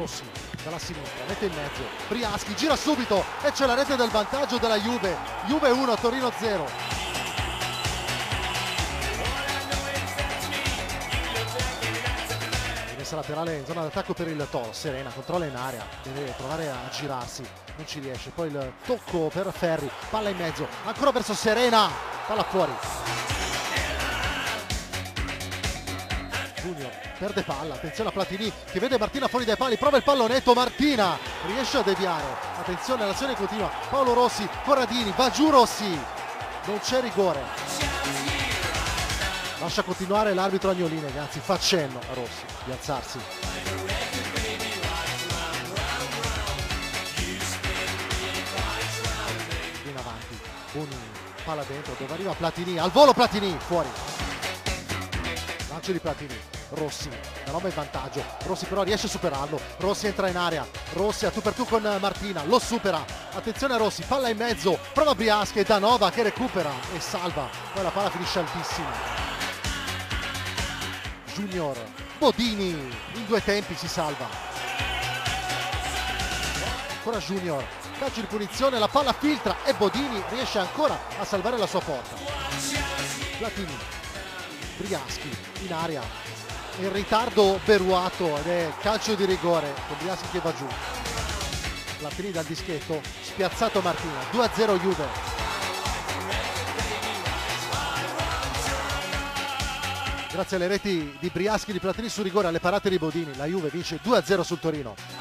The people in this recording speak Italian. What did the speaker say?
Rossi dalla sinistra, mette in mezzo, Briaschi gira subito e c'è la rete del vantaggio della Juve. Juve 1, Torino 0. Rimessa laterale in zona d'attacco per il Toro, Serena controlla in area, deve provare a girarsi, non ci riesce, poi il tocco per Ferri, palla in mezzo, ancora verso Serena, palla fuori. Junior perde palla, attenzione a Platini che vede Martina fuori dai pali, prova il pallonetto, Martina riesce a deviare, attenzione all'azione continua, Paolo Rossi, Corradini, va giù Rossi, non c'è rigore, lascia continuare l'arbitro Agnolini, che anzi fa cenno a Rossi di alzarsi. In avanti, Bonini, palla dentro, dove arriva Platini, al volo Platini, fuori. Lancio di Platini, Rossi, la roba in vantaggio, Rossi però riesce a superarlo, Rossi entra in area, Rossi a tu per tu con Martina, lo supera, attenzione a Rossi, palla in mezzo, prova Briaschi e Danova che recupera e salva, poi la palla finisce altissima. Junior, Bodini, in due tempi si salva, ancora Junior, calcio di punizione, la palla filtra e Bodini riesce ancora a salvare la sua porta. Platini, Briaschi in area, in ritardo Beruato ed è calcio di rigore con Briaschi che va giù. Platini dal dischetto, spiazzato Martina, 2-0 Juve. Grazie alle reti di Briaschi e di Platini su rigore, alle parate di Bodini, la Juve vince 2-0 sul Torino.